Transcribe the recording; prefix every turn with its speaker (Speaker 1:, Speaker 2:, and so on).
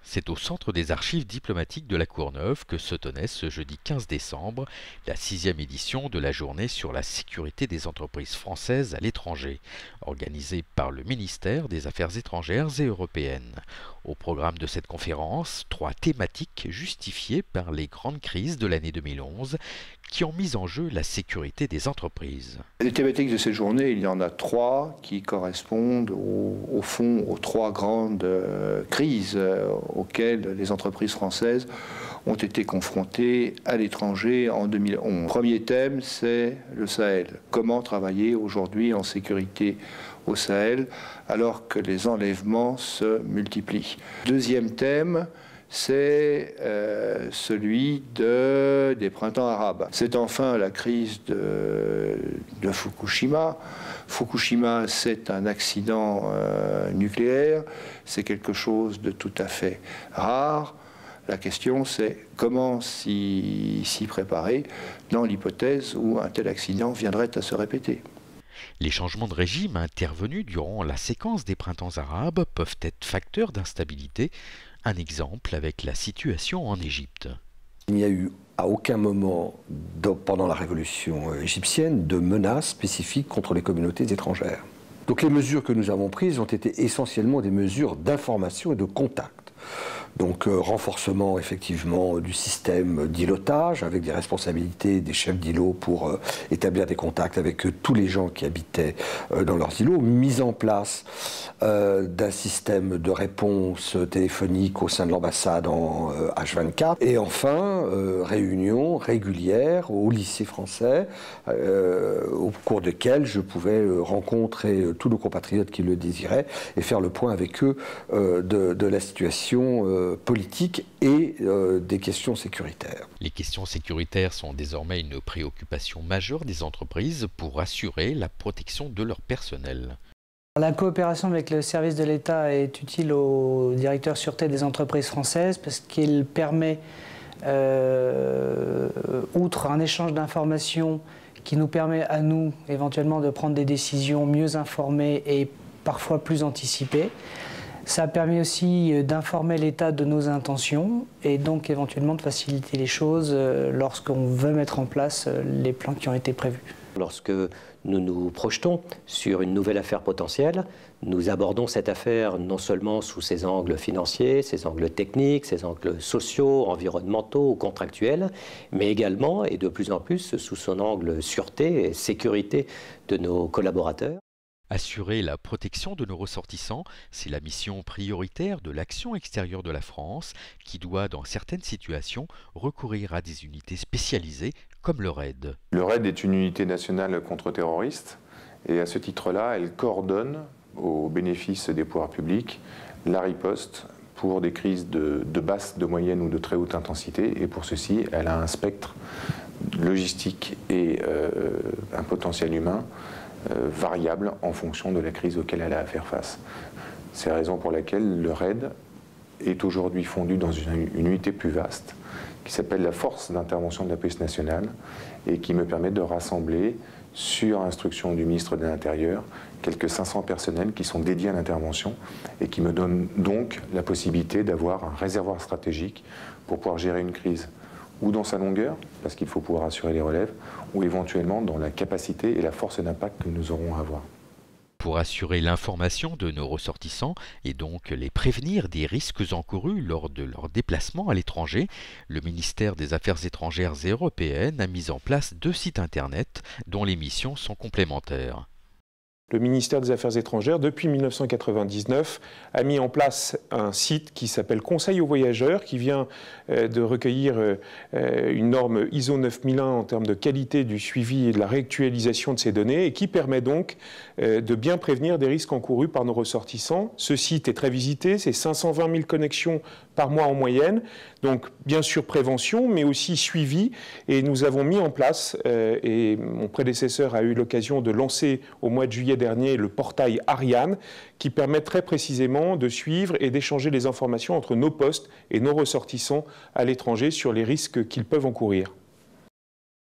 Speaker 1: C'est au centre des archives diplomatiques de la Courneuve que se tenait ce jeudi 15 décembre la 6e édition de la journée sur la sécurité des entreprises françaises à l'étranger, organisée par le ministère des Affaires étrangères et européennes. Au programme de cette conférence, 3 thématiques justifiées par les grandes crises de l'année 2011 qui ont mis en jeu la sécurité des entreprises.
Speaker 2: Les thématiques de cette journée, il y en a 3 qui correspondent au fond aux 3 grandes crises auxquelles les entreprises françaises ont été confrontées à l'étranger en 2011. Le premier thème, c'est le Sahel. Comment travailler aujourd'hui en sécurité au Sahel alors que les enlèvements se multiplient. Deuxième thème, c'est celui des printemps arabes. C'est enfin la crise de Fukushima. Fukushima, c'est un accident nucléaire, c'est quelque chose de tout à fait rare. La question, c'est comment s'y préparer dans l'hypothèse où un tel accident viendrait à se répéter.
Speaker 1: Les changements de régime intervenus durant la séquence des printemps arabes peuvent être facteurs d'instabilité. Un exemple avec la situation en Égypte.
Speaker 3: Il n'y a eu à aucun moment pendant la révolution égyptienne de menaces spécifiques contre les communautés étrangères. Donc les mesures que nous avons prises ont été essentiellement des mesures d'information et de contact. Donc renforcement effectivement du système d'îlotage avec des responsabilités des chefs d'îlots pour établir des contacts avec tous les gens qui habitaient dans leurs îlots, mise en place d'un système de réponse téléphonique au sein de l'ambassade en H24 et enfin réunions régulières au lycée français au cours desquelles je pouvais rencontrer tous nos compatriotes qui le désiraient et faire le point avec eux de la situation politique et des questions sécuritaires.
Speaker 1: Les questions sécuritaires sont désormais une préoccupation majeure des entreprises pour assurer la protection de leur personnel.
Speaker 4: La coopération avec le service de l'État est utile au directeur sûreté des entreprises françaises parce qu'il permet, outre un échange d'informations qui nous permet à nous éventuellement de prendre des décisions mieux informées et parfois plus anticipées, ça a permis aussi d'informer l'État de nos intentions et donc éventuellement de faciliter les choses lorsqu'on veut mettre en place les plans qui ont été prévus.
Speaker 5: Lorsque nous nous projetons sur une nouvelle affaire potentielle, nous abordons cette affaire non seulement sous ses angles financiers, ses angles techniques, ses angles sociaux, environnementaux ou contractuels, mais également et de plus en plus sous son angle sûreté et sécurité de nos collaborateurs.
Speaker 1: Assurer la protection de nos ressortissants, c'est la mission prioritaire de l'action extérieure de la France, qui doit, dans certaines situations, recourir à des unités spécialisées comme le RAID.
Speaker 6: Le RAID est une unité nationale contre-terroriste et à ce titre-là, elle coordonne au bénéfice des pouvoirs publics la riposte pour des crises de basse, de moyenne ou de très haute intensité et pour ceci, elle a un spectre logistique et un potentiel humain variable en fonction de la crise auquel elle a à faire face. C'est la raison pour laquelle le RAID est aujourd'hui fondu dans une unité plus vaste qui s'appelle la Force d'intervention de la police nationale et qui me permet de rassembler sur instruction du ministre de l'Intérieur quelques 500 personnels qui sont dédiés à l'intervention et qui me donnent donc la possibilité d'avoir un réservoir stratégique pour pouvoir gérer une crise ou dans sa longueur, parce qu'il faut pouvoir assurer les relèves, ou éventuellement dans la capacité et la force d'impact que nous aurons à avoir.
Speaker 1: Pour assurer l'information de nos ressortissants et donc les prévenir des risques encourus lors de leur déplacement à l'étranger, le ministère des Affaires étrangères et européennes a mis en place 2 sites internet dont les missions sont complémentaires.
Speaker 7: Le ministère des Affaires étrangères, depuis 1999, a mis en place un site qui s'appelle Conseil aux voyageurs, qui vient de recueillir une norme ISO 9001 en termes de qualité du suivi et de la réactualisation de ces données, et qui permet donc de bien prévenir des risques encourus par nos ressortissants. Ce site est très visité, c'est 520 000 connexions par mois en moyenne, donc bien sûr prévention, mais aussi suivi, et nous avons mis en place, et mon prédécesseur a eu l'occasion de lancer au mois de juillet dernier le portail Ariane qui permet très précisément de suivre et d'échanger les informations entre nos postes et nos ressortissants à l'étranger sur les risques qu'ils peuvent encourir.